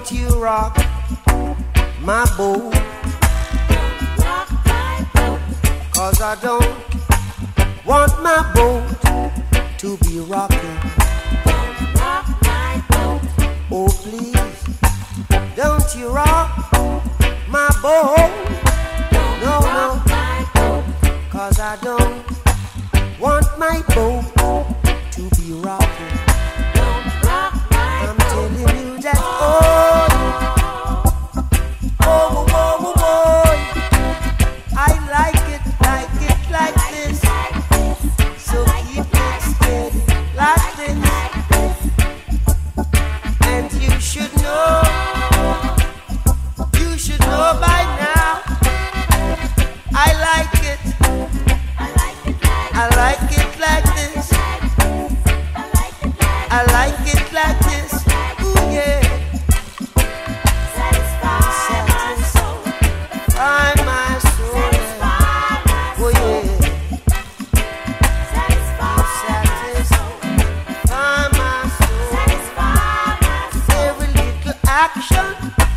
Won't you rock my boat? Rock my boat. 'Cause I don't want my boat to be rocking. Rock my boat. Oh please, don't you rock my boat. No, no, Rock my boat. 'cause I don't want my boat to be rocking. Rock my I'm boat. telling you that, oh, I like it like this. So keep it steady like this. And you should know by now. I like it like this. I like it like this. Ooh yeah. Satisfy my soul. Satisfy my soul. Oh yeah. Satisfy my soul. Every little action,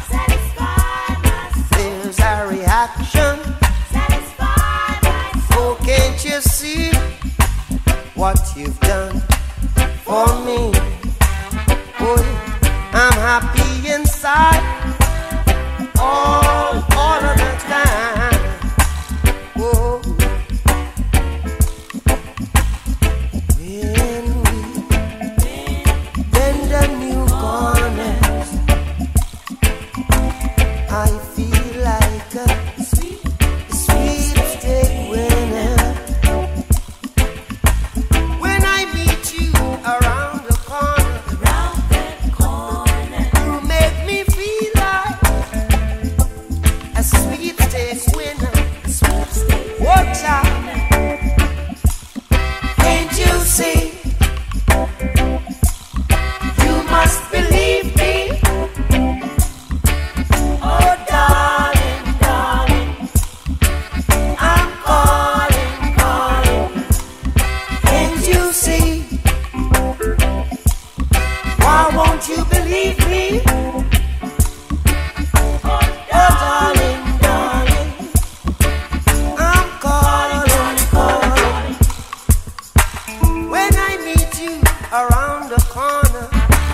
there's a reaction. Oh, can't you see what you've done for me? Oh, I'm happy inside all of the time. Oh, when we bend the new corners, I feel like a sweepstake winner. When I meet you around the corner, you make me feel like a sweepstake winner. Watch out, can't you see? You must believe me. Oh darling, darling, I'm calling. Can't you see? Why won't you believe me? Oh darling, darling, I'm calling. When I meet you around the corner,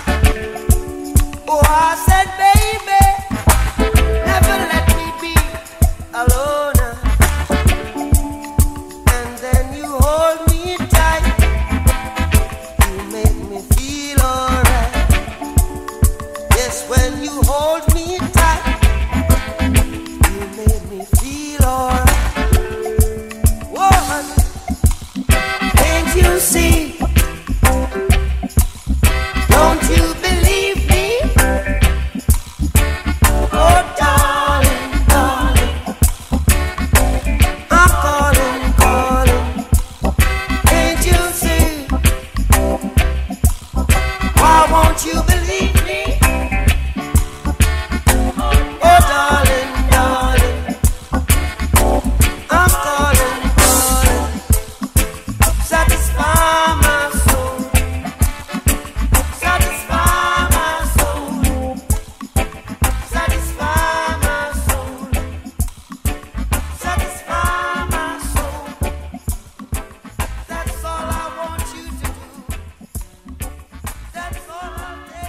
oh I said baby, never let me be alone. And then you hold me tight, you make me feel alright. Yes, when you hold me tight, you make me feel alright. What? Can't you see? Don't you believe me? Oh darling, darling, I'm calling. Can't you see? Why won't you believe me? Oh darling, darling, I'm calling. Satisfy my soul. Satisfy my soul. Satisfy my soul. Satisfy my soul. That's all I want you to do. That's all I'll take.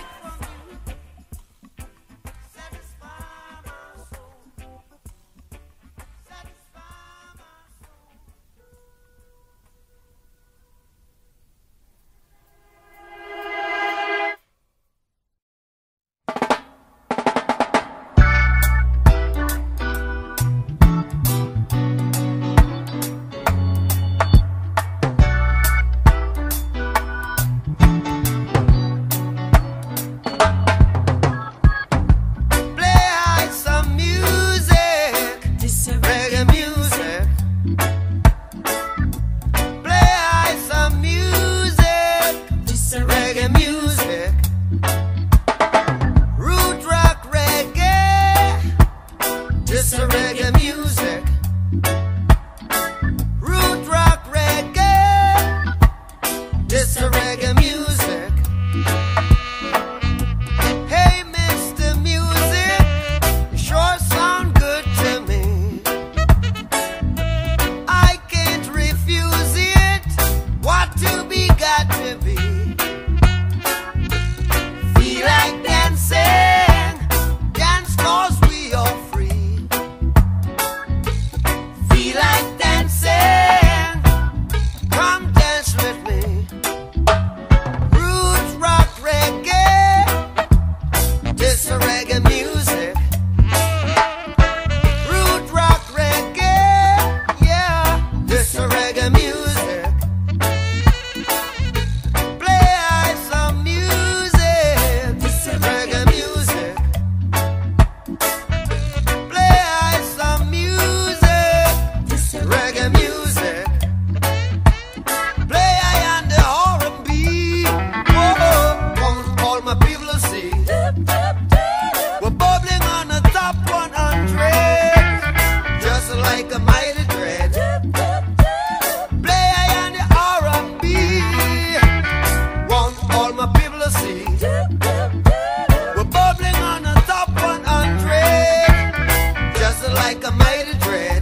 We're bubbling on the top 100, just like a mighty dread.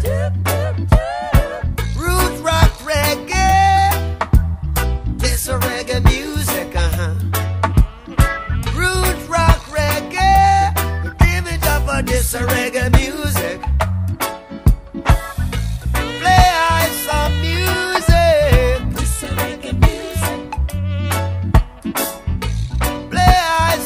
Root rock reggae, this a reggae music, Root rock reggae, give it up for this a reggae music. Play I some music. Play I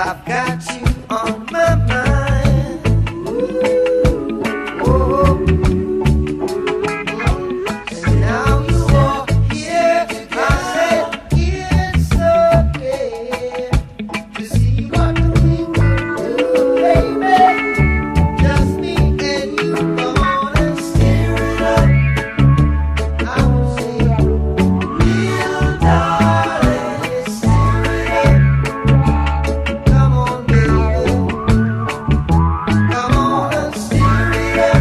I've got you on my mind. Oh, and now you are here. I said it's okay to see what we can do, baby. Just me and you, come on and steer it up. I will say, real darling, steer it up. Come on, baby. Come on and steer it up.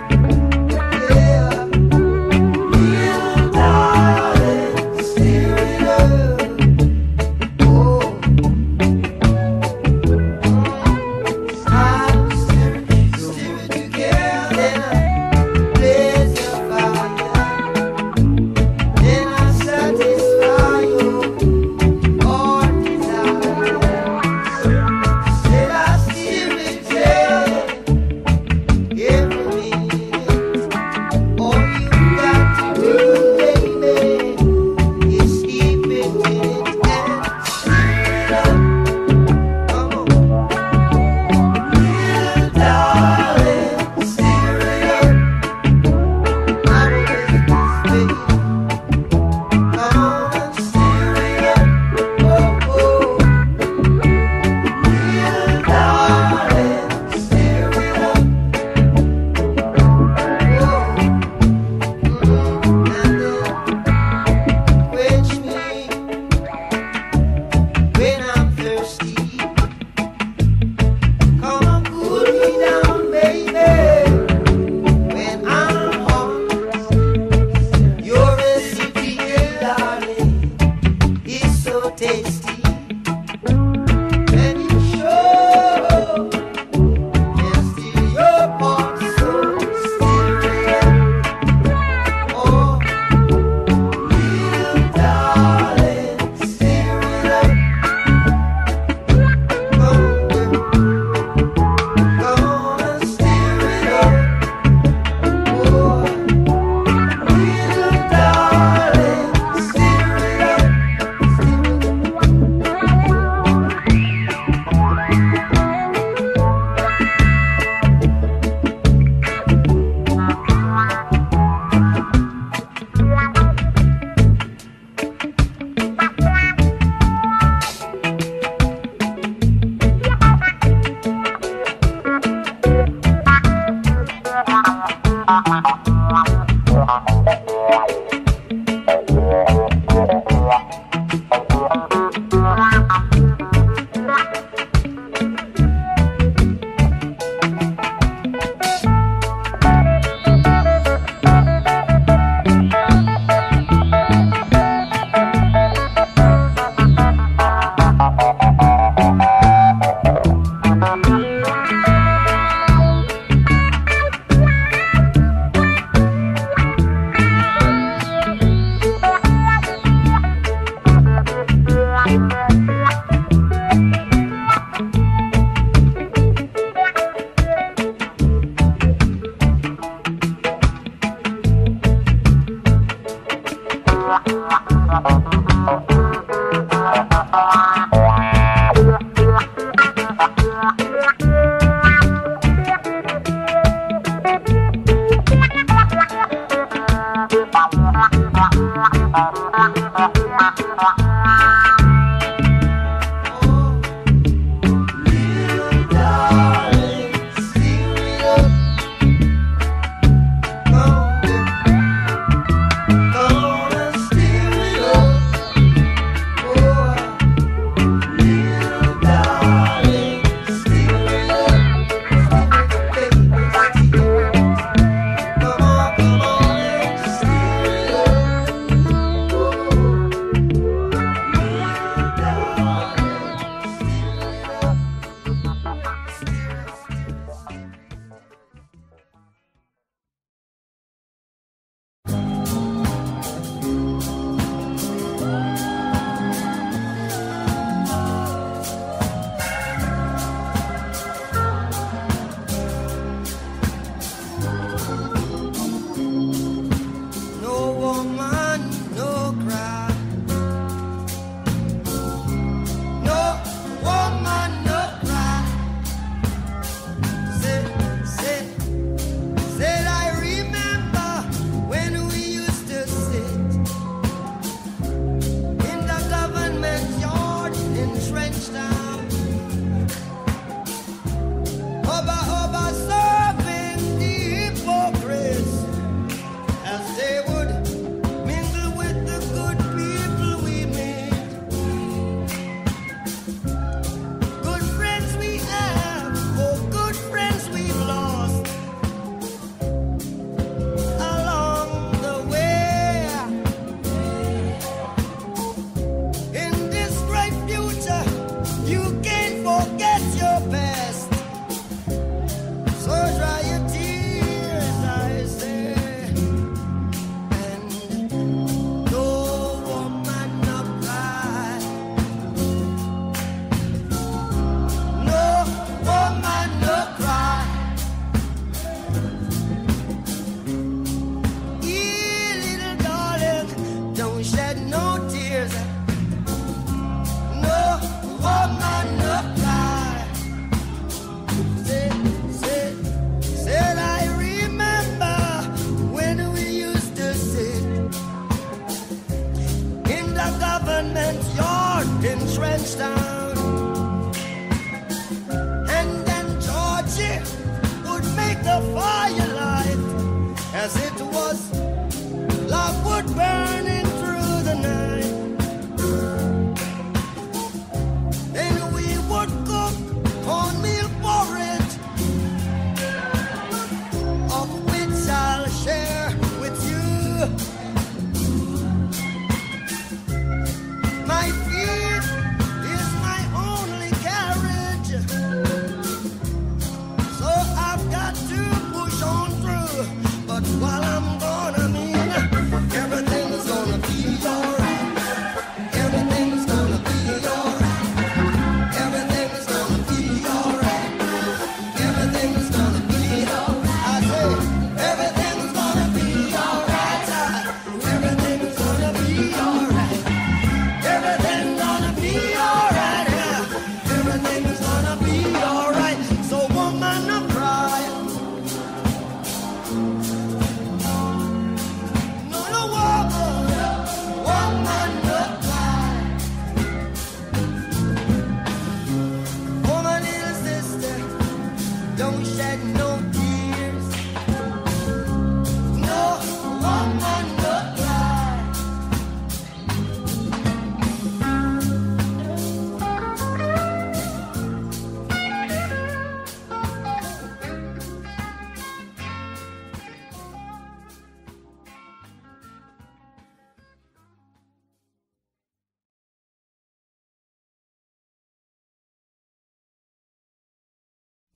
Yeah. Real darling, steer it up. Oh. I'm steering together in a blaze of fire. Then I satisfy your desires. Said I steer it every minute. All you got to do, baby, is keep it in it and steer it up. Come on. Real darling, steer it up. I will make this baby. Come on and steer it up. Oh, oh. Real darling, steer it up. Oh, and then quench me when I'm thirsty. Come and cool me down, baby, when I'm hot. Your recipe, darling, is so tasty, and you show just in your part, so steer it up. Oh, real darling, steer it up. Come on and steer it up. Oh, real darling, steer it up. Steer it up.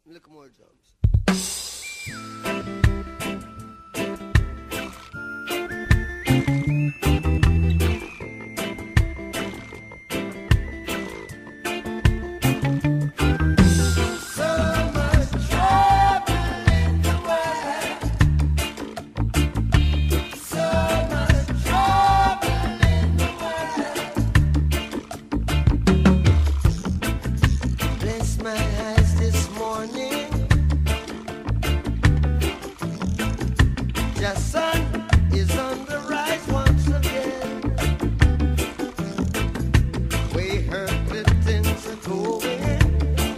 Look more drums. Going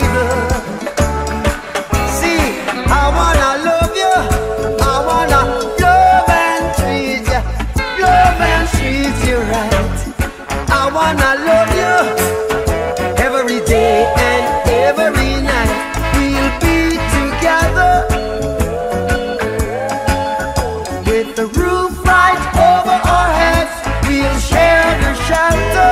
evil. See, I wanna love you, I wanna love and treat you, love and treat you right. I wanna love you every day and every night. We'll be together with the roof right over our heads. We'll share the shelter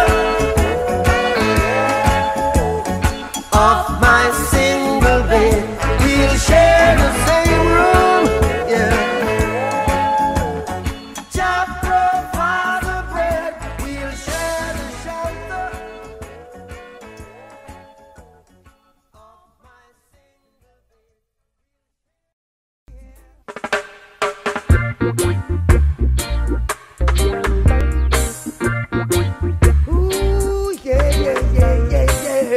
of my single bed. We'll share the same room, yeah. Jah provide the bread. We'll share the shelter of my single bed. Ooh, yeah, yeah, yeah, yeah, yeah.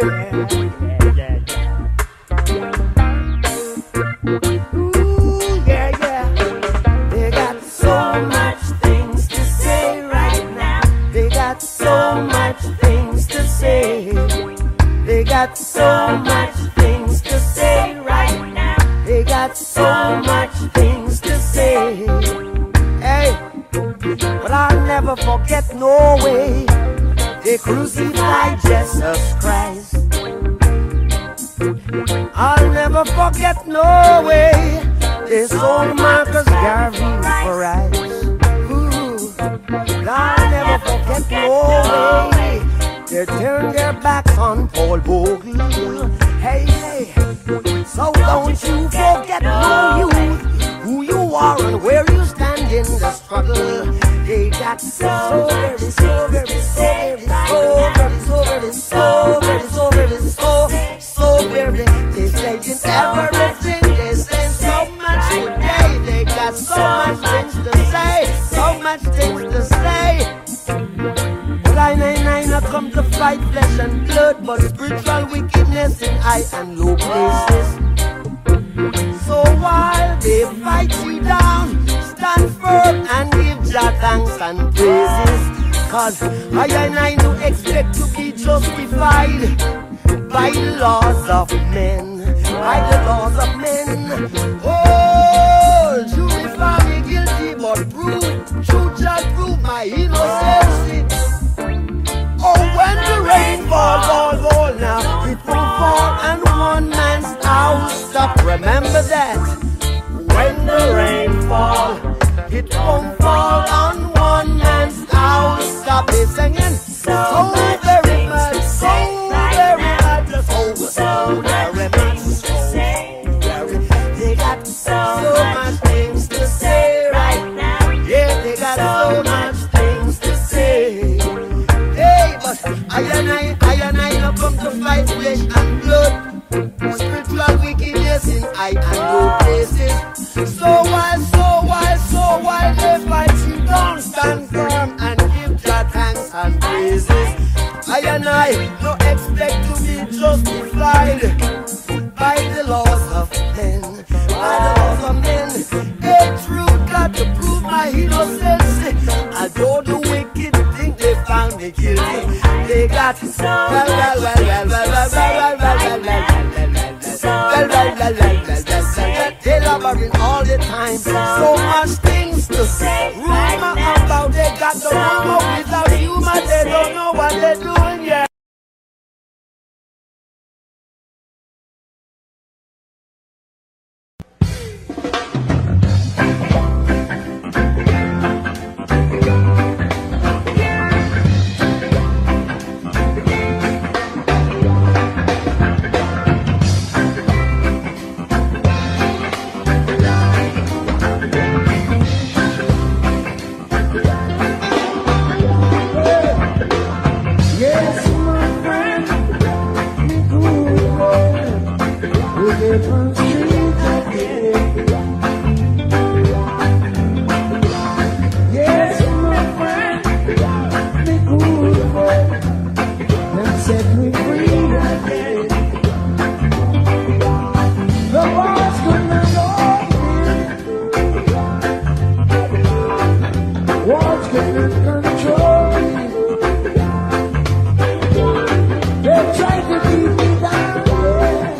Ooh, yeah, yeah. They got so much things to say right now. They got so much things to say. They got so much things to say right now. They got so much things to say. Hey, but I'll never forget no way they crucified Jesus Christ. I'll never forget no way they sold Marcus Garvey for rice. Ooh, I'll never forget no way they turned their backs on Paul Bogle. Hey, hey, so don't you forget no youth, who you are and where you stand in the struggle. They got so very, so very, so very, so very, so very, so very, so very, so very. They say in everything, they say so much today. They got so much things to say, so much things to say. But I come to fight flesh and blood, but spiritual wickedness in high and low places. So while they fight you down, stand firm and give Jah thanks and praises. Cause I do expect to be justified by the laws of men, by the laws of men. Oh, jury found me guilty, but true Jah prove my innocence. Oh, when the rain fall now, it won't fall on one man's house. Stop, remember that. When the rain fall, it won't fall on one man's house. Stop, they singing so very much, so very much, so very much, so very. They got so much things to say right now. Yeah, they got so much things to say. Hey, but I and I no come to fight flesh and blood. Spiritual wickedness in high and low places. So while they fight you down, stand firm and give Jah thanks and praises. I and I no expect to be justified by the laws of men, by the laws of men. Hey, true got to prove my innocence. Although the wicked think they found me guilty, they got they laboring all the time. So much things to say. Rumor about they got the rumor without humor. They don't know what they're doing yet. They tried to keep me down, yeah.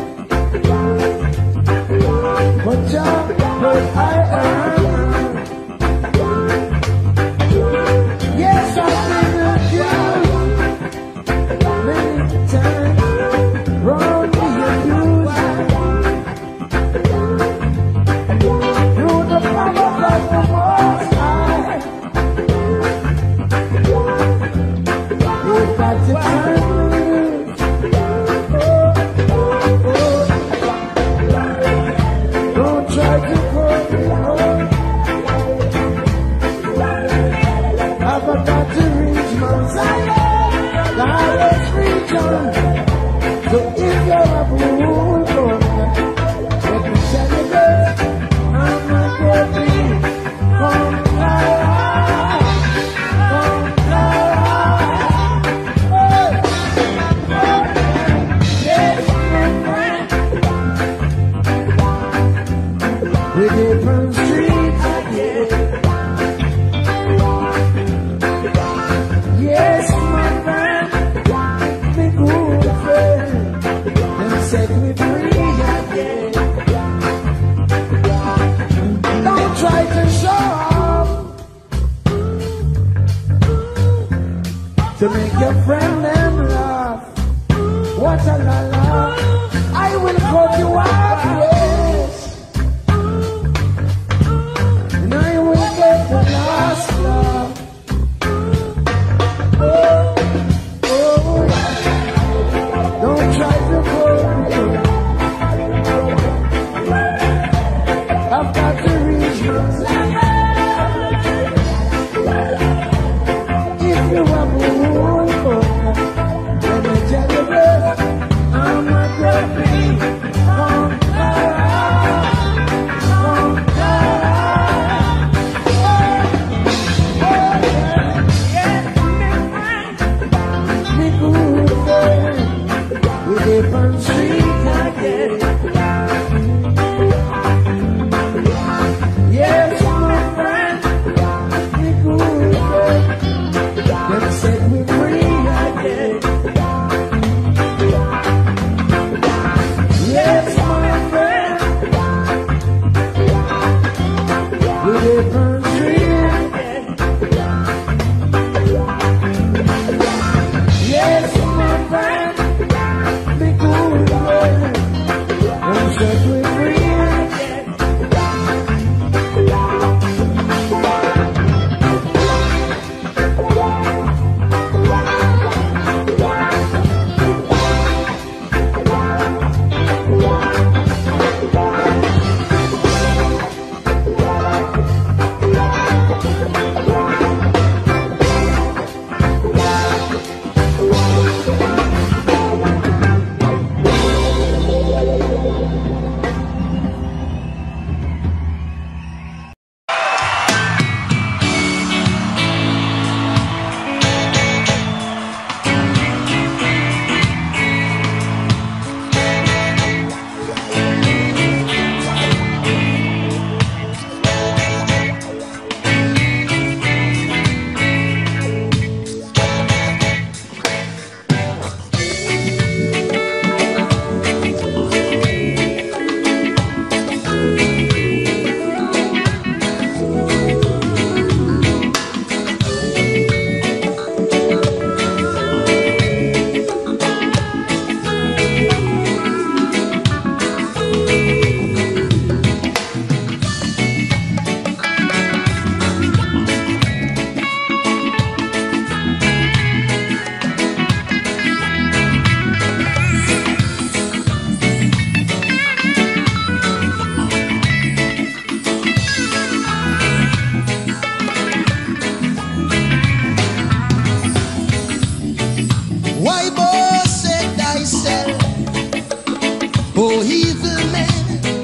Oh, evil man,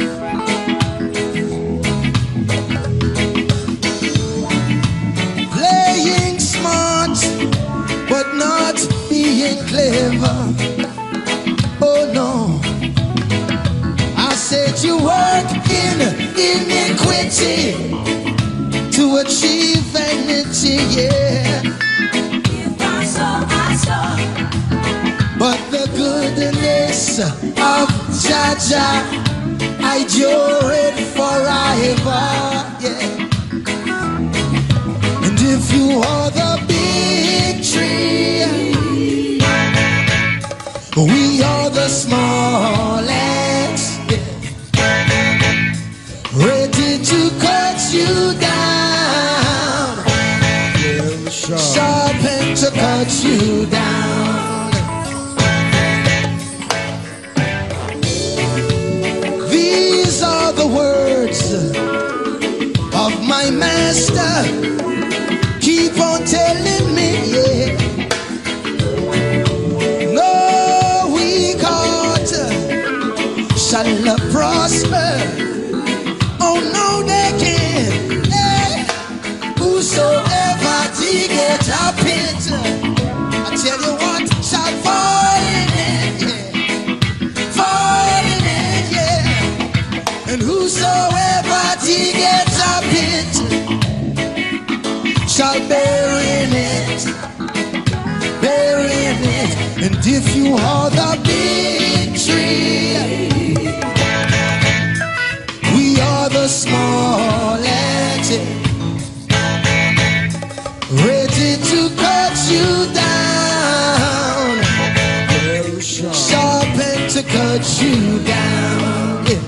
playing smart but not being clever. Oh no, I said you work in iniquity to achieve vanity, yeah. If I saw, But the goodness of Jaja, I endure it forever, yeah. And if you are the big tree, we are the small ants, yeah. Ready to cut you down, sharp to cut you down. These are the words of my master. Keep on telling me, yeah. No weak heart shall not prosper. Oh no, they can't. Yeah. Whosoever dig up it, I tell you what, shall fall in it, yeah. Fall in it, yeah. And whosoever dig up it, shall bear in it, bear in it. And if you are the big tree, we are the small ants, ready to cut you down, sharp to cut you down, yeah.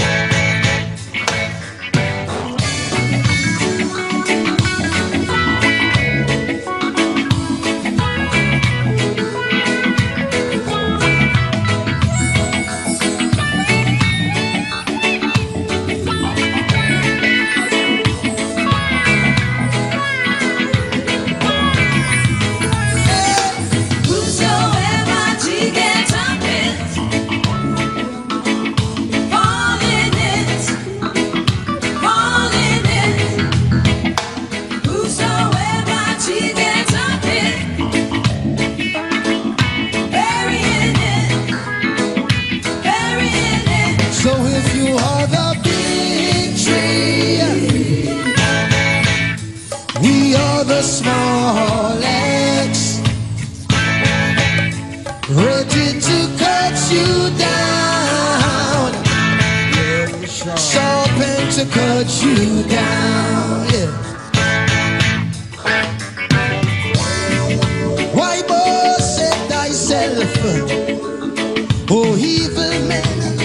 So if you are the big tree, we are the small ants, ready to cut you down, sharp to cut you down, yeah. Why boast in thyself, oh evil man?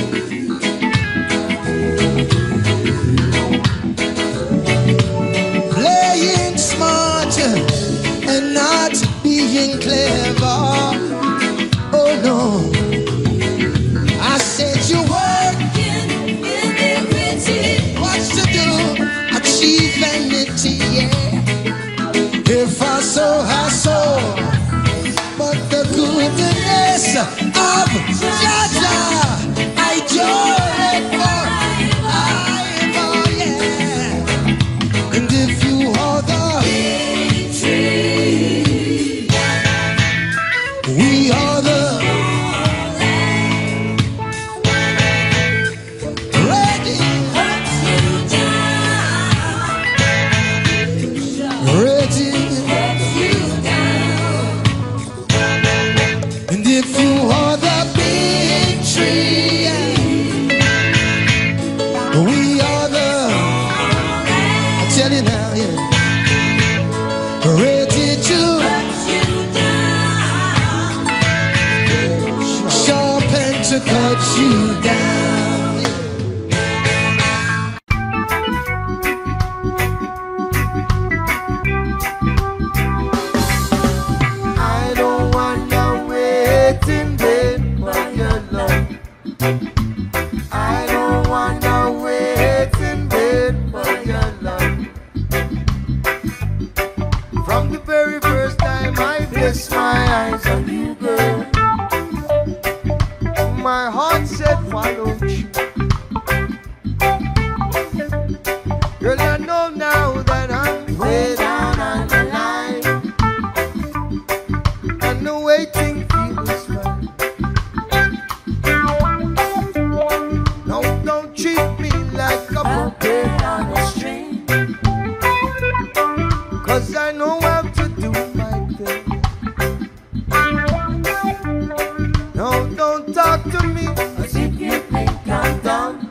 Playing smart and not being clever. Oh no, I said you work in iniquity. What's to do? said follow true. Girl, I know now that I'm way down on the line, and the waiting feels fine. No, don't treat me like a puppet on a string, 'cause I know how to do my thing. No, don't talk to me as if you think I'm dumb.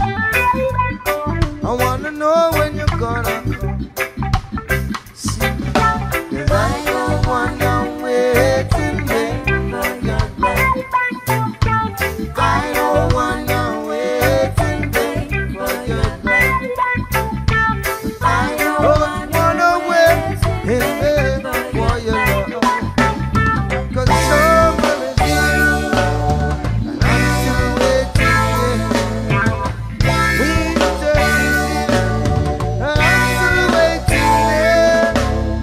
I wanna know when you're gonna come. See, 'cause I don't wanna wait in vain for your love. I don't wanna wait in vain for your love. I don't wanna wait in vain for your love. 'Cause someone is here, and I'm still waiting. Winter is here, and I'm still waiting.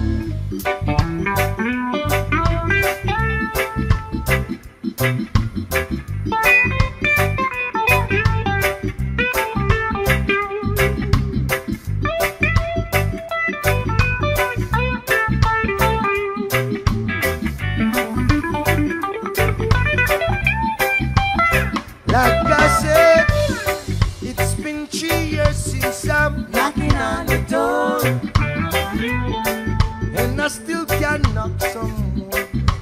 Like I said, it's been 3 years since I'm knocking on the door, and I still can knock some more.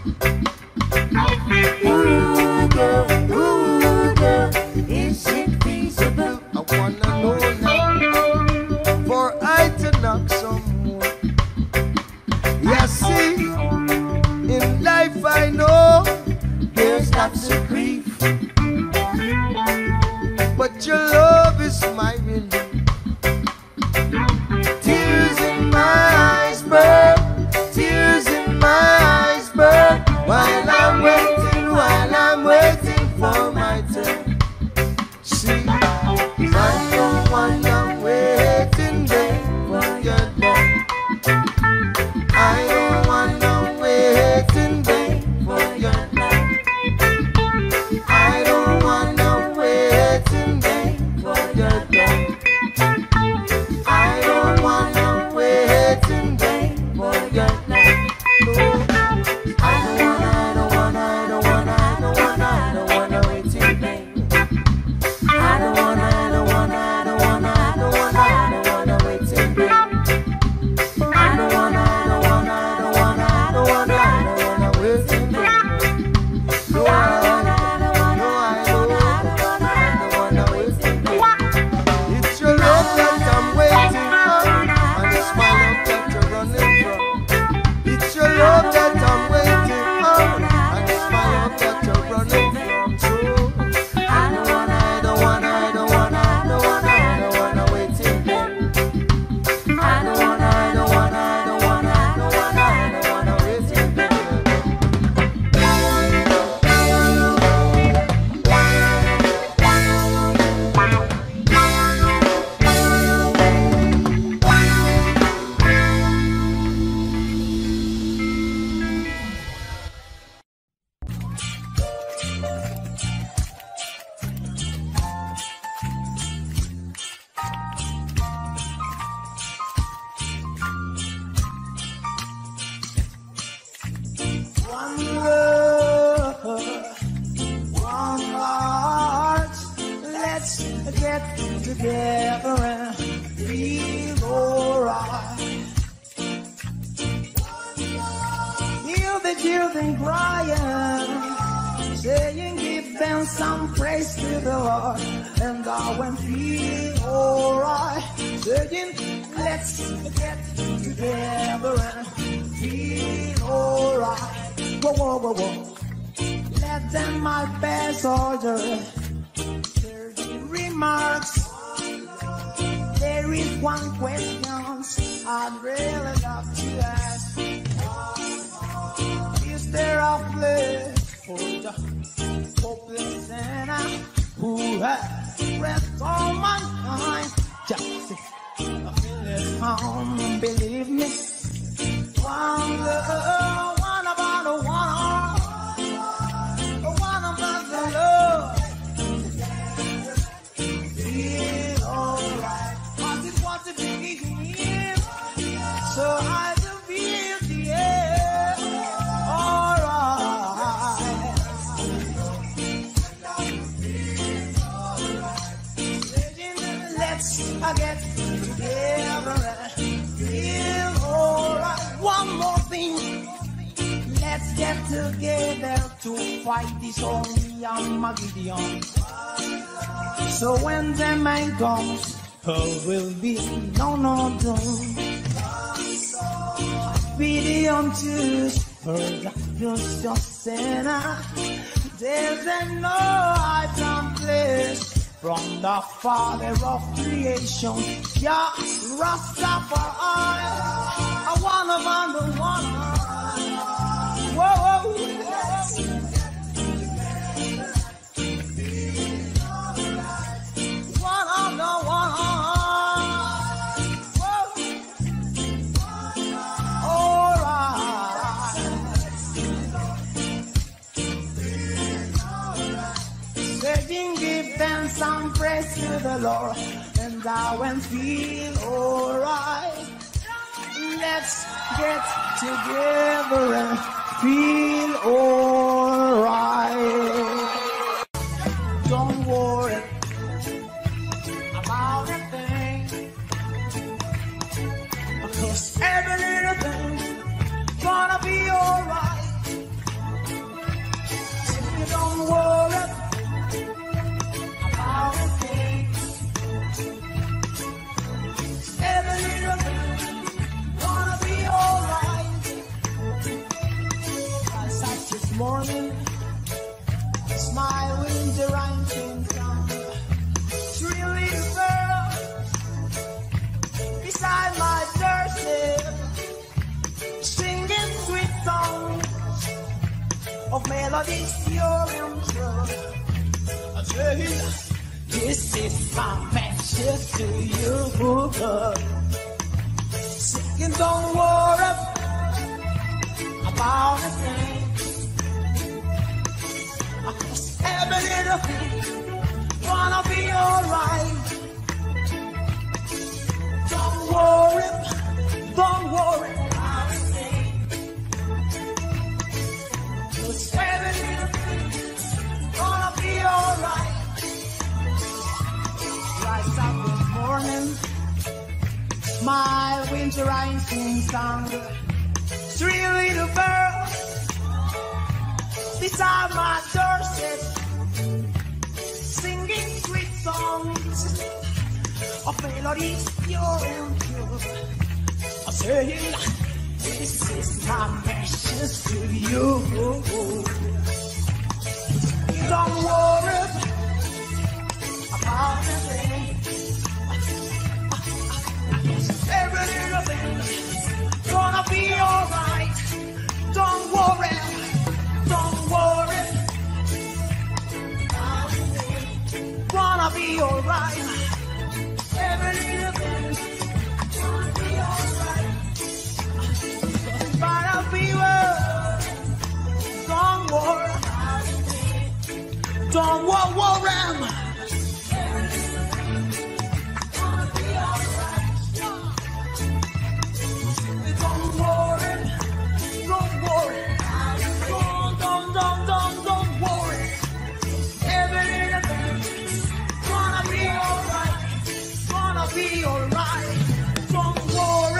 Ooh, girl, is it feasible? I wanna know now, for I to knock some more. Yeah, see, in life I know there's lots of grief, but your love is my relief. Tears in my eyes burn, tears in my eyes burn, while I'm waiting for my turn. See, 'cause I don't wanna wait in vain for your love. I don't wanna wait in vain for your love. I don't wanna wait in vain for your love. I don't wanna wait in vain for your love. No, I don't wanna wait in vain. I don't wanna wait in vain. I don't wanna wait in vain. No, it's your love that I'm waiting for, and it's my love that you're running from. It's your love that I'm waiting for, and it's my love that you're running from. So I don't wanna wait in vain. I don't wanna wait in vain. One love, one heart. Let's get together and feel alright. Hear the children crying, saying give them some praise to the Lord, and go and feel alright. Saying let's get together and feel alright. Whoa, whoa, whoa, whoa. Let them my best order. There's remarks. There is one question I'd really love to ask. Is there a place for the hopeless sinner who has rest all mankind? Just I feel it home, believe me. One love, one about a one about the love. Let's get together and feel alright. One more thing. Let's get together to fight this only Armageddon. So when the man comes, will be no doom. Be unto her, just your sinner. There's no hiding place from the Father of creation. Yeah, Rastafari. I wanna find the one. Whoa, one on the one. All right. Saying, give them some praise to the Lord, and I will feel alright. Let's get together and feel alright. Don't worry about a thing, because every little thing's gonna be alright. If you don't worry about a thing, every little thing's gonna be alright. I sat this morning, smiling, the rain came down. Three little girls beside my doorstep, singing sweet songs of melodies pure and true. I tell you, this is my message to you. Singing, don't worry about a thing, because every little thing gonna be alright. Don't worry about a thing, because every little thing gonna be alright. Rise up this morning, my winter rain sings song. Three little girls beside my doorstep, singing sweet songs of melodies pure and pure. I say, this is my message to you. Don't worry about a thing, every little thing gonna be alright. Don't worry about a thing, gonna be alright. Every little thing gonna be alright. But I'll be well. Don't worry, don't worry. Don't worry. Every little thing gonna be alright. Gonna be alright. Don't worry.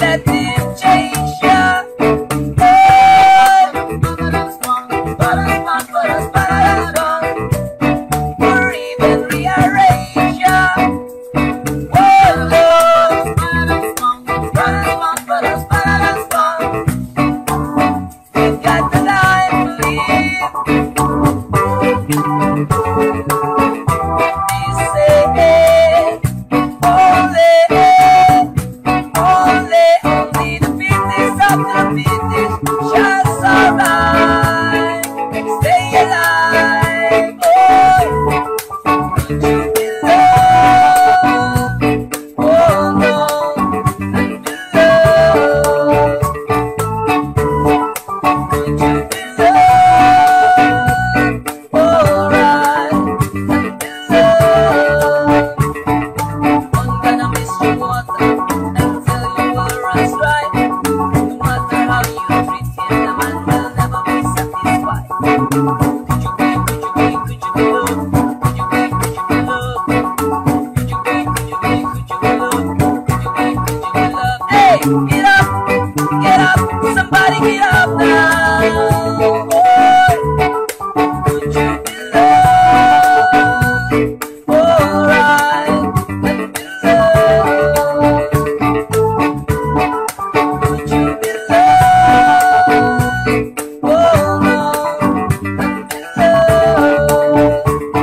let him change ya. Oh, or even rearrange ya. Oh Lord, we've got the time to live. He said, only the fittest of the fittest shall survive. Stay alive, oh, could you be loved? Oh Lord, and be loved. Could you be loved? Alright, and be loved. I'm gonna miss your water until you will run dry. No matter how you treat him, the man will never be satisfied. Could you be loved? Could you be loved? Could you be loved? Hey, get up, somebody get up now. Could you be loved? Alright, and be loved. Could you be loved? Oh Lord, and be loved.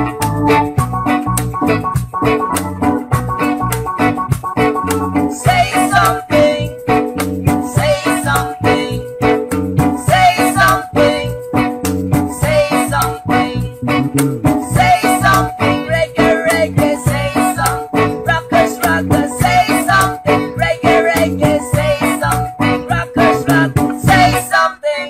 Say something, say something, say something, say something, say something, reggae, reggae, say something, rockers, rockers, say something, reggae, reggae, say something, rockers, rockers, say something.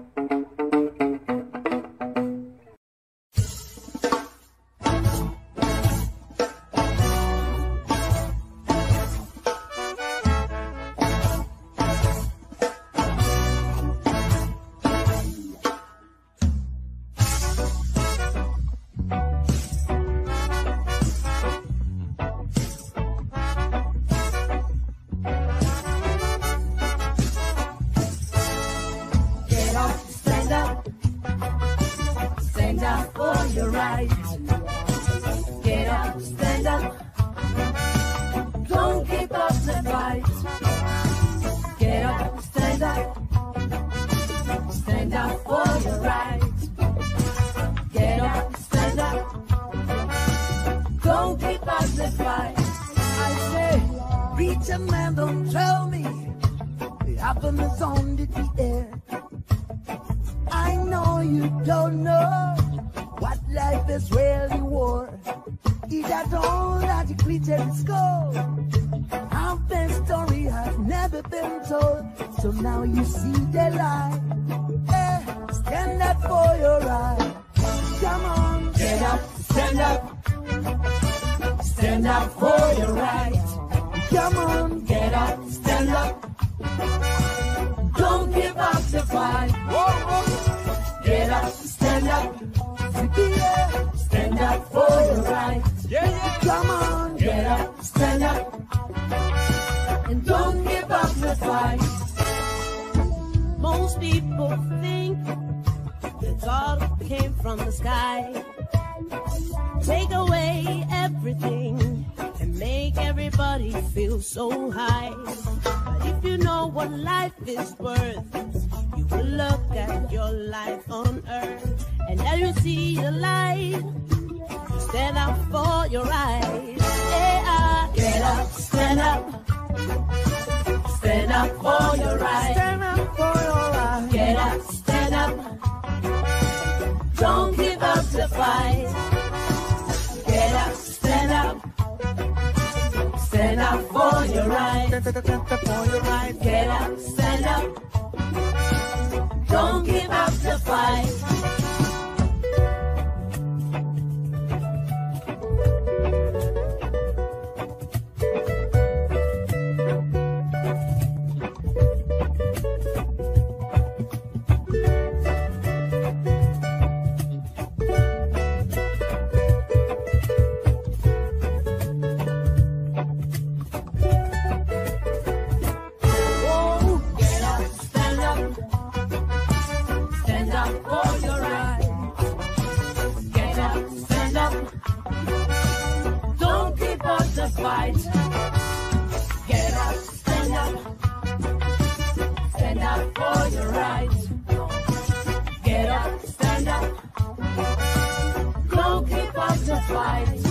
Get up, stand up for your rights. Get up, stand up, don't give up the fight. Get up, stand up for your rights. Get up, stand up, don't give up the fight. I say, reach a man, don't tell me the album is on the air. I know you don't know what life is really worth. It had all that the critics go. Our best story has never been told. So now you see the light. Stand up for your right. Come on, Get up, stand up, stand up for your right. come on, Get up, stand up, don't give up the fight. Get up, stand up, yeah, stand up for your right. come on, Get up, stand up, and don't give up the fight. Most people think that God came from the sky, take away everything and make everybody feel so high. But if you know what life is worth, you will look at your life on earth, and then you see the light. You stand up for your rights. Yeah. Get up, stand up, stand up for your right. stand up for your right. Get up, stand up, don't give up the fight. Get up, stand up, stand up for your right. Get up, stand up, don't give up the fight. up for your rights. Get up, stand up. Don't give up the fight.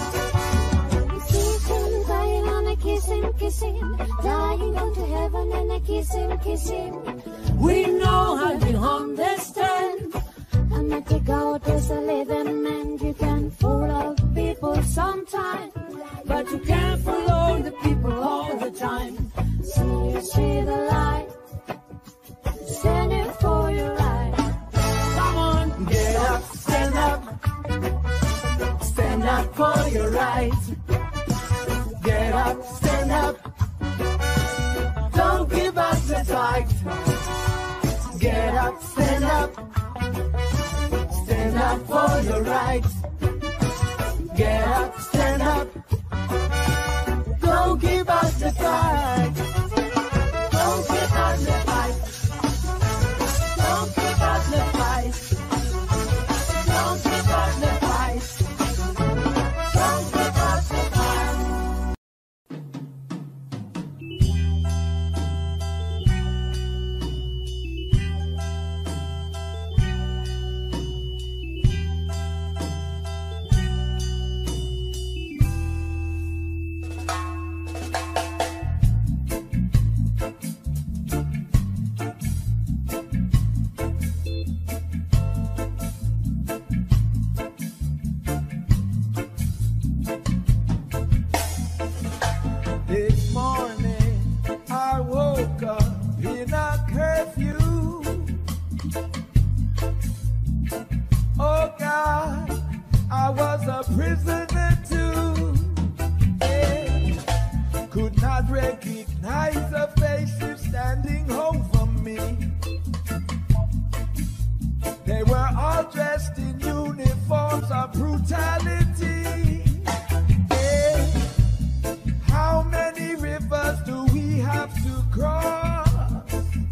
Dying and I kiss him, dying on to heaven and I kiss him. We know how to understand. And I take out as a living man. You can fool all people sometime, But you can't follow the people all the time. see the light, standing for your right. Come on, get up, stand up. Stand up for your rights. Get up, stand up. Don't give up the fight. Get up, stand up. Stand up for your rights. Get up, stand up. Don't give up the fight. Don't give up the fight. Don't give up the fight. Don't give up the fight. Don't give up the fight. This morning I woke up in a curfew. Oh God, I was a prisoner too. Yeah. Could not recognize the faces standing over me. They were all dressed in uniforms of brutality. Yeah. How many rivers do we have to cross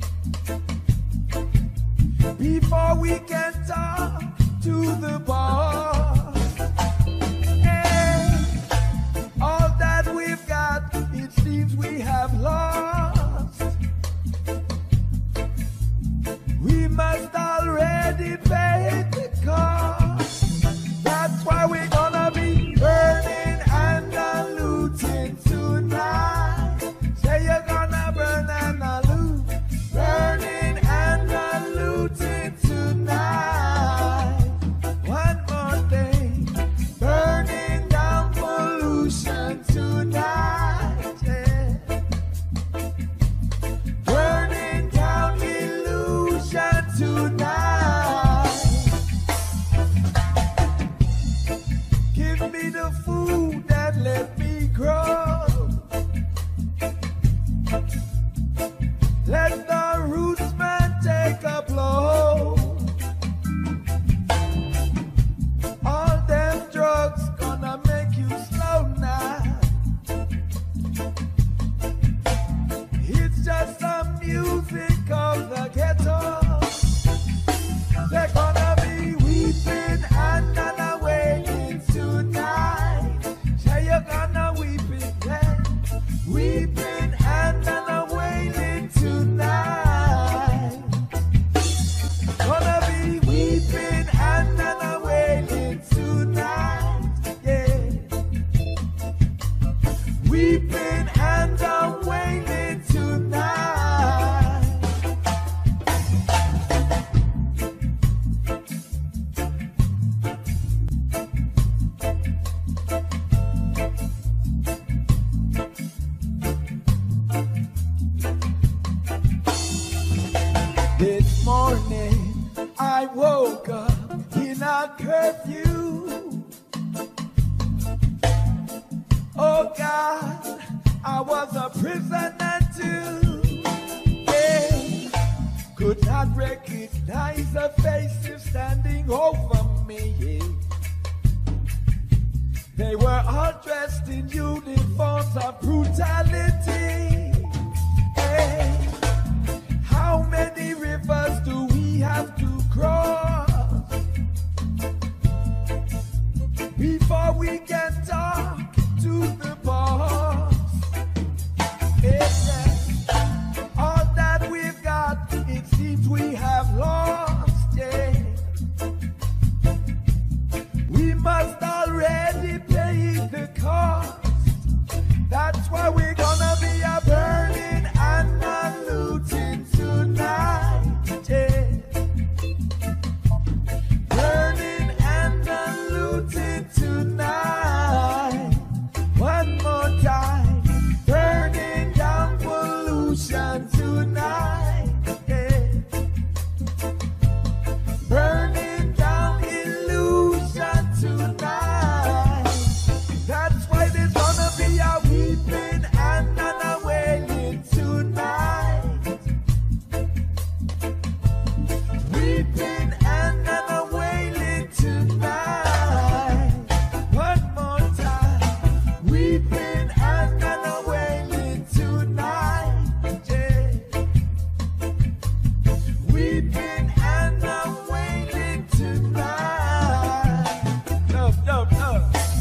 before we can talk to the boss? And all that we've got, it seems we have lost. We must already pay the cost. That's why we're gonna be burning and looting tonight. Say you're gonna burn and loot, burning and looting tonight. One more thing, burning down pollution tonight. Yeah. Burning down illusion tonight. Give me the food and let me grow. Let the roots man take a blow. All them drugs gonna make you slow now. It's just the music of the ghetto. They're gonna be weeping and wailing tonight. Say you're gonna weep it then, weeping and wailing tonight. Gonna be weeping and wailing tonight. Yeah, weeping and wailing tonight. This morning I woke up in a curfew. Oh God, I was a prisoner too. Yeah. Could not recognize the faces standing over me. Yeah. They were all dressed in uniforms of brutality. Yeah. How many rivers do we have to cross before we can talk to the boss? Yeah. All that we've got, it weeping and I'm wailing tonight. Love, love, love.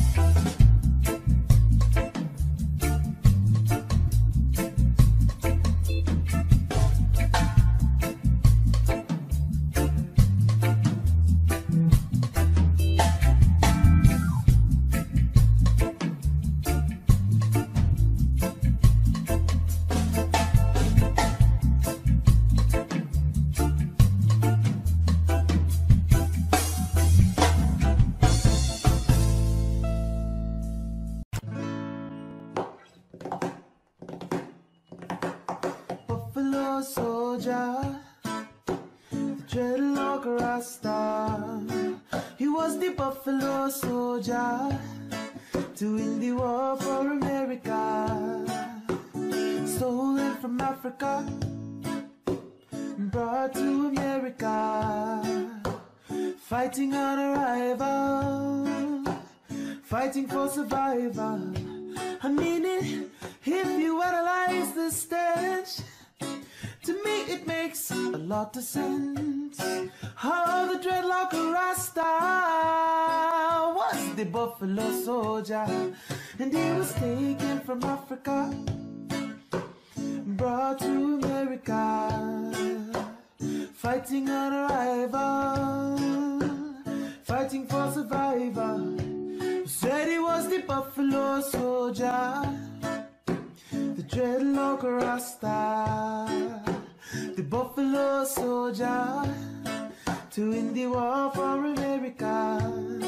Buffalo soldier, the dreadlock Rasta. He was the buffalo soldier to win the war for America. Stolen from Africa, brought to America. Fighting on arrival, fighting for survival. I mean it, if you analyze the stench, to me it makes a lot of sense. How the dreadlock Rasta was the buffalo soldier, and he was taken from Africa, brought to America. Fighting on arrival, fighting for survival. Said he was the buffalo soldier, the dreadlock Rasta, the buffalo soldier to win the war for America.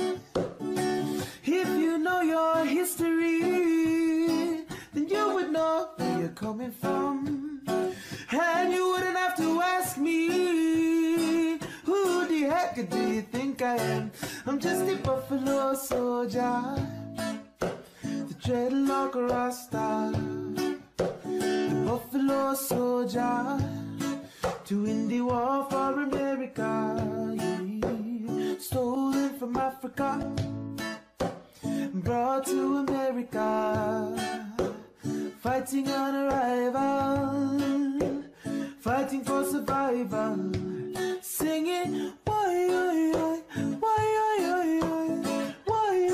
If you know your history, then you would know where you're coming from, and you wouldn't have to ask me, who the heck do you think I am? I'm just a buffalo soldier, the dreadlock Rasta, the buffalo soldier to win the war for America. Yeah. Stolen from Africa, brought to America. Fighting on arrival, fighting for survival. Singing, why, why, why, why, why,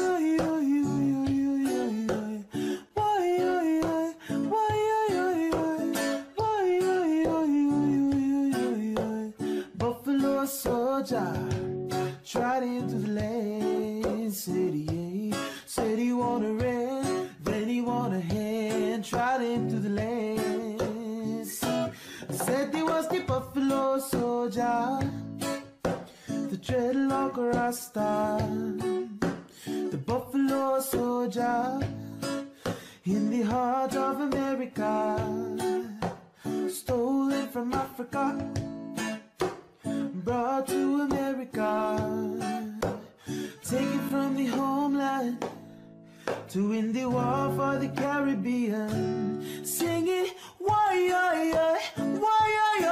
Buffalo soldier tried into the land, said he want a red, then he want a hand, tried into the land. Said he was the buffalo soldier, the dreadlock Rasta, the buffalo soldier in the heart of America. Stolen from Africa, brought to America. Taken from the homeland to win the war for the Caribbean. Singing, why, why, why,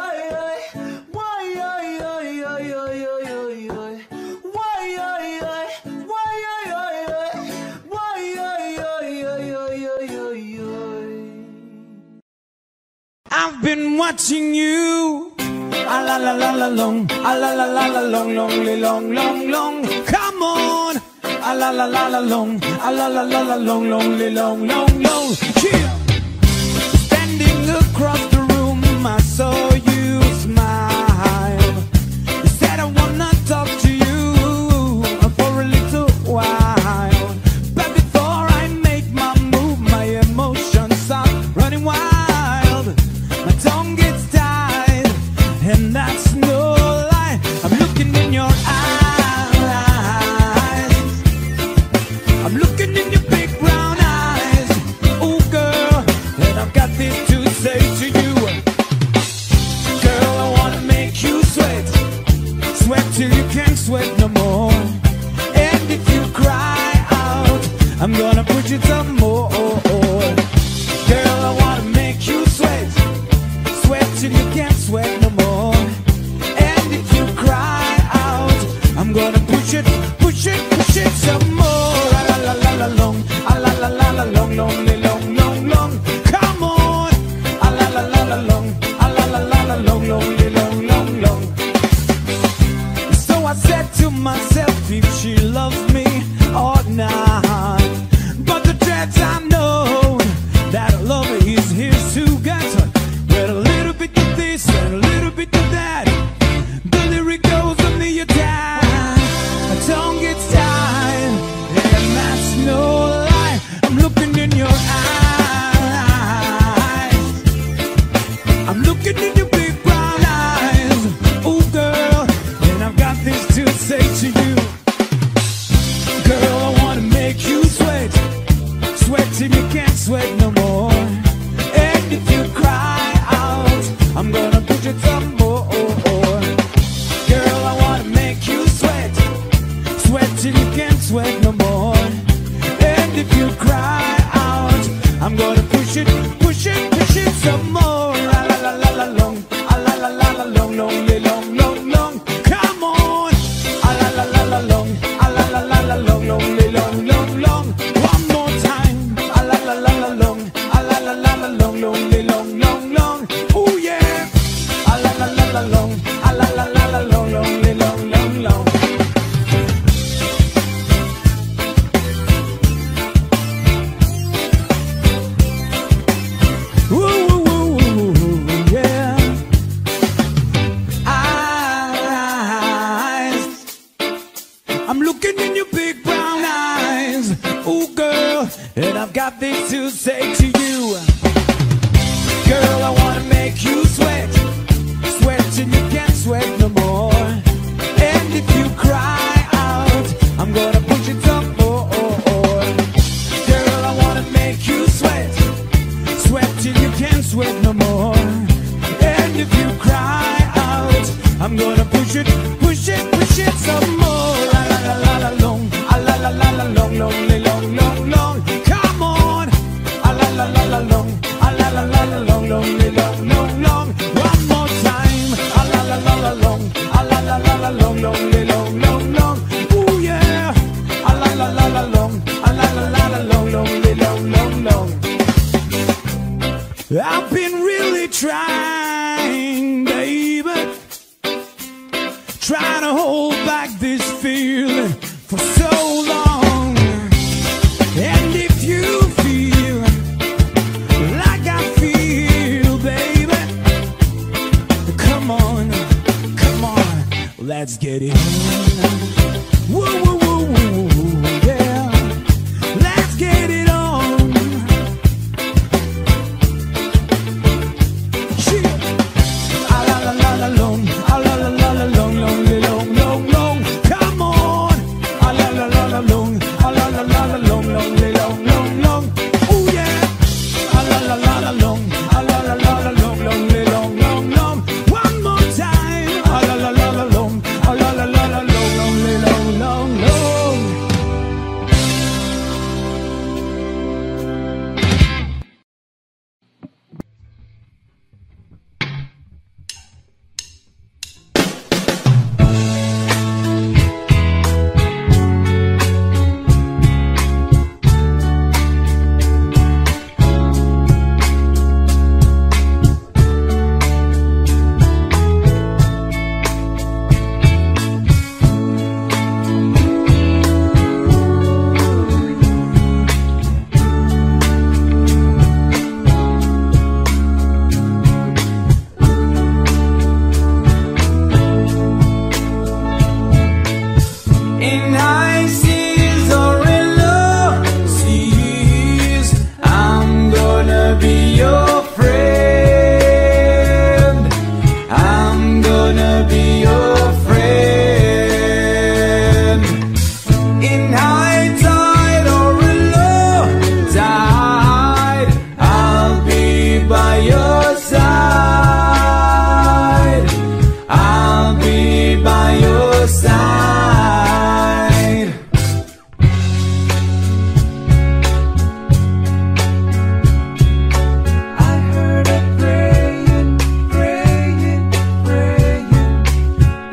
I've been watching you, a la la la la long, a la la la la long, long, long, long. Come on, a la la la la long, a la la la la long, long, long, long. Yeah. Standing across the room, I saw you smile. You said I wanna talk to you for a little while, but before I make my move, my emotions start running wild. My tongue gets tied, and that's no lie. I'm looking in your eyes, I'm looking in your big brown eyes. Oh girl, and I've got this to say to you. Girl, I wanna make you sweat, sweat till you can't sweat no more. And if you cry out, I'm gonna put you some more. Girl, I wanna make you sweat, sweat till you can't sweat no more. And if you cry out, I'm gonna push it, push it, push it some more. A la la la la long, a la la la la long, long, long, long, long. Come on, a la la la la long, a la la la la long, long, long, long, long. long, lonely, long, long, long. Come on, a la la la la long, a la la la la long, lonely, long, long, long. One more time, a la la la la long, a la la la la long, lonely, long, long, long. Oh yeah, a la la la la long, a la la la la long, lonely, long, long, long. And I've got this to say to you. Girl, I wanna make you sweat. Sweat till you can't sweat no more. And if you cry out, I'm gonna push it up more. Girl, I wanna make you sweat. Sweat till you can't sweat no more. And if you cry out, I'm gonna push it some more. La la la la la long, la la la la long, long, long, long, long. Come on, la la la la long, la la la la long, long, long, long, long. One more time, la la la la long, la la la la long, long, long, long, long. Ooh yeah, la la la la long, la la la la long, long, long, long, long. I've been really trying, baby, trying to hold back this feeling for so long. And if you feel like I feel, baby, come on, let's get it on. Woo, woo, woo, woo, woo, yeah, let's get it on. Chill. Ah, la la la la long, ah, la la la la long, long, long, long, long. Come on, ah, la la la la long, ah, la la la la long, long, long, long, long. Oh yeah, ah, la la la la long, ah, la la la la long, long, long, long, long. One more time, ah, la la la la long, ah, la la la la long, long, long, long, long. In high seas or in low seas, I'm gonna be your friend. I'm gonna be your friend. In high tide or in low tide, I'll be by your side. I'll be by your side. I heard it praying, praying, praying.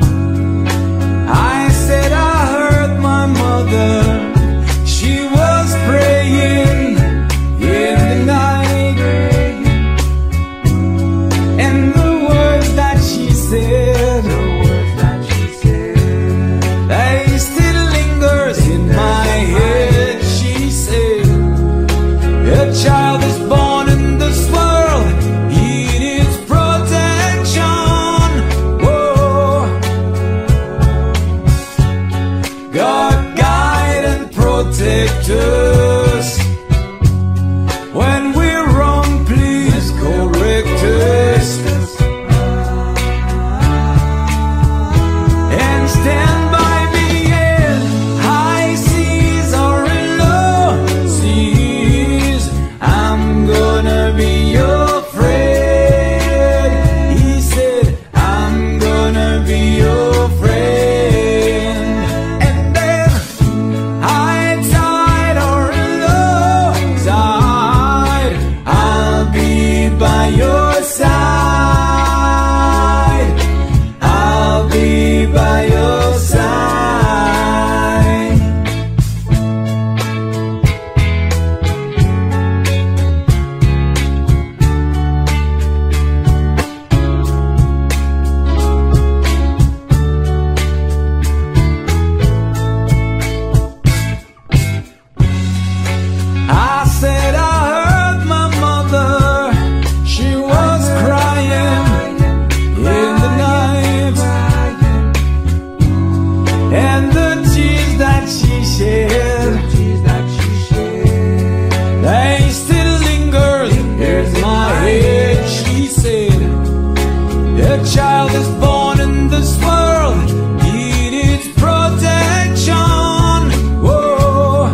a child is born in this world, he needs protection. Whoa.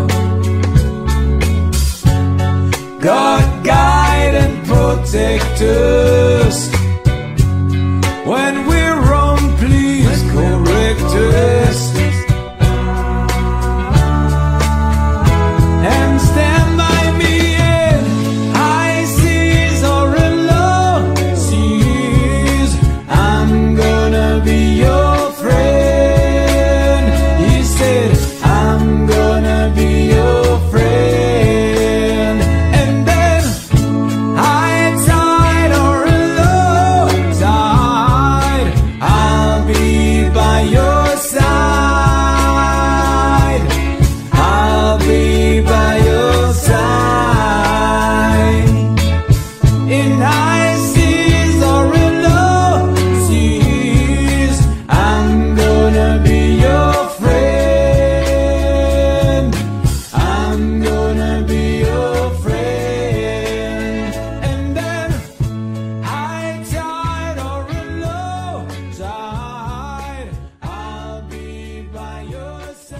God guide and protect us. When we're wrong, please correct us. And stand by me in high seas or in low seas. I'm gonna be your friend. He said, I'm gonna be your friend. And then high tide or in low tide, I'll be by your side. I'll be by your side. In high seas or in low seas, I'm gonna be your friend. I'm gonna be your friend. And then high tide or in low tide, I'll be by your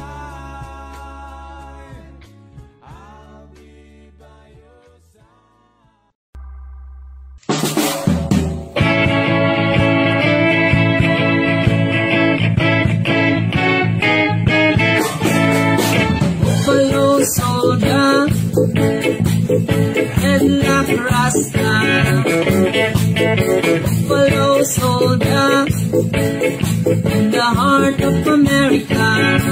side. I'll be by your Buffalo soldier, headlock Rasta. Buffalo soldier, in the heart of America.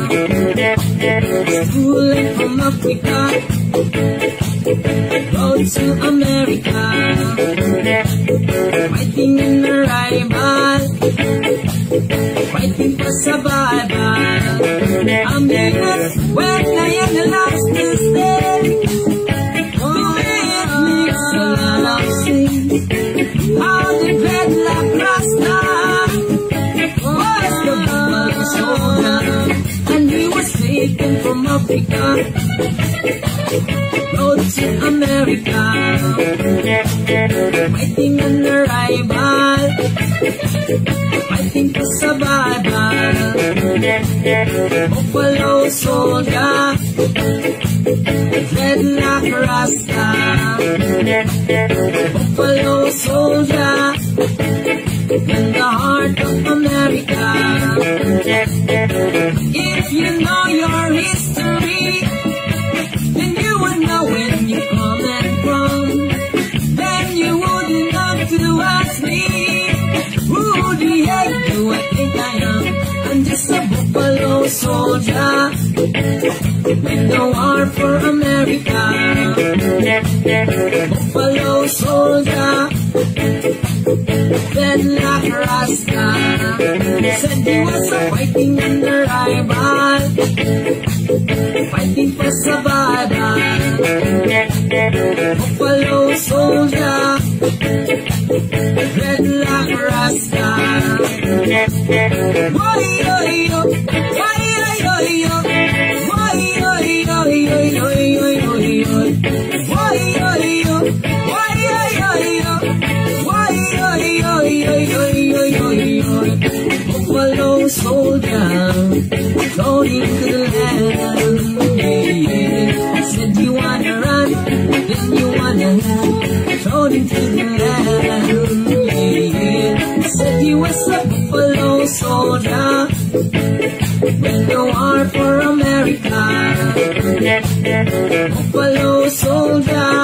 Schooling from Africa, road to America. Fighting in the rival, fighting for survival. I'm in it when I am the last to stay. Oh, it makes a lot of sense. How the dreadlock Rasta was the Buffalo soldier, and he was taken from Africa, road to America. Fighting on the rival, fighting for survival. Buffalo soldier, dreadlock Rasta. Buffalo soldier, in the heart of America. If you know your history, then you would know where you're coming from. Then you wouldn't have to ask me, who the heck do I think I am? I'm just a Buffalo soldier, with the war for America. Buffalo soldier, dreadlock Rasta. Said he was fighting in the rival, fighting for survival. Buffalo soldier, dreadlock Rasta. Why, Buffalo soldier, going to the land. Said you wanna run, then you wanna land. Thrown into the land. Said he was a Buffalo soldier, with the war for America. Buffalo soldier,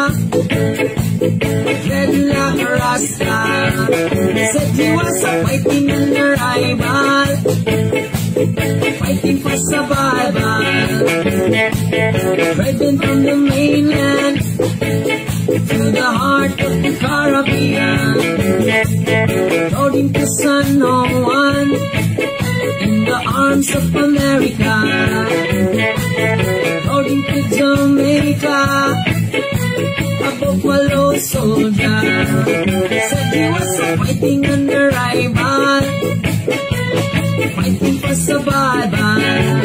dreadlock Rasta. Said he was fighting in the rival, fighting for survival. Driving from the mainland to the heart of the Caribbean, loading to San Juan in the arms of America, loading to Jamaica, a Buffalo soldier. Said he was fighting under rival, fighting for survival.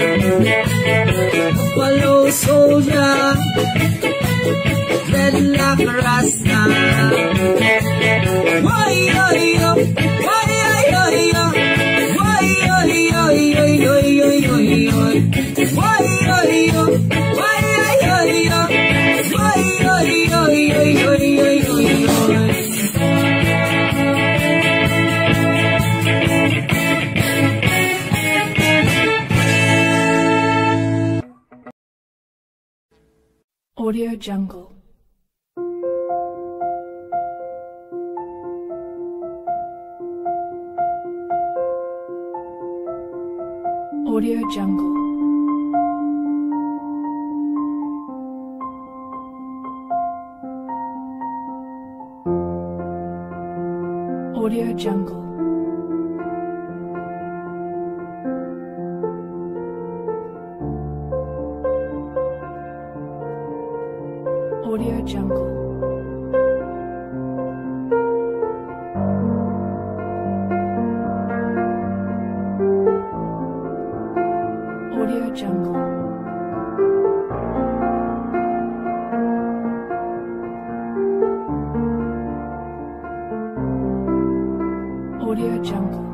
Buffalo soldier, dreadlock Rasta. Why, why, why, Audio Jungle. Audio Jungle. Audio Jungle. Audio Jungle. Audio Jungle. Audio Jungle.